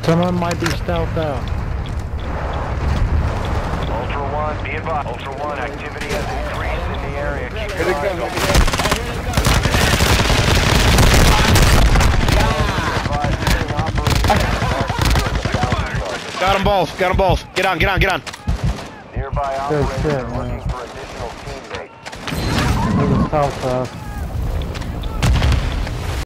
Someone might be stealthed out. Ultra One, be advised. Ultra One, activity has increased in the area. Keep Here they your eyes come. open. Got them both. Got them both. Get on. Get on. Get on. Nearby Good operators shit, are looking man. for additional teammates. There's a south